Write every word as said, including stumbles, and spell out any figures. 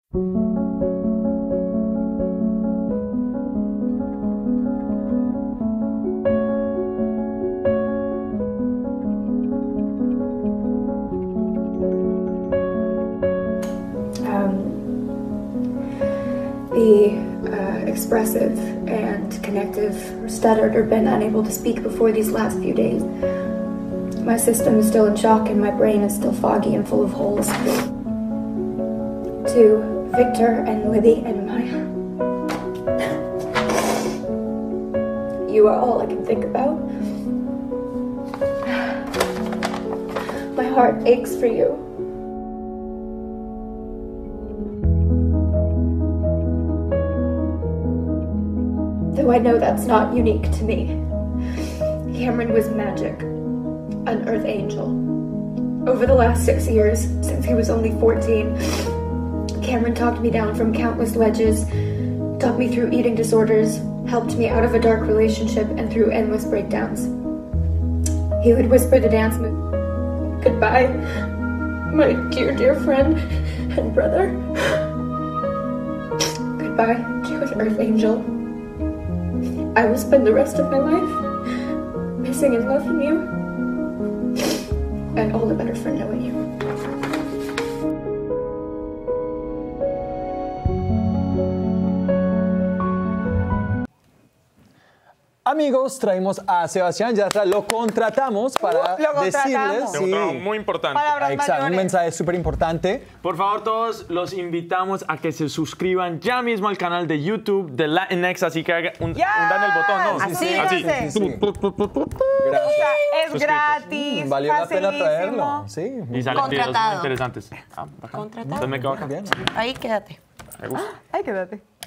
Be uh, expressive and connective, stuttered or been unable to speak before these last few days. My system is still in shock and my brain is still foggy and full of holes. To Victor and Libby and Maya, you are all I can think about. My heart aches for you. Though I know that's not unique to me. Cameron was magic, an earth angel. Over the last six years, since he was only fourteen, Cameron talked me down from countless ledges, talked me through eating disorders, helped me out of a dark relationship and through endless breakdowns. He would whisper the dance move, "Goodbye, my dear, dear friend and brother. Goodbye to an earth angel. I will spend the rest of my life missing and loving you, and all the better for knowing you." Amigos, traemos a Sebastián Yatra, lo contratamos para Uh, lo decirles... contratamos. Sí, Muy importante. Palabras exacto, un mayores. mensaje súper importante. Por favor, todos los invitamos a que se suscriban ya mismo al canal de YouTube de Latinx, así que hagan un, un dan el botón, ¿no? Así, sí, así. sí, sí. O sea, es Suscritos. gratis, Mm, valió la pena facilísimo. traerlo. Sí. Y salen videos Contratado. interesantes. Ah, bacán. Contratado. Entonces me quedo acá. Bien. Ahí quédate. Me gusta. Ahí quédate.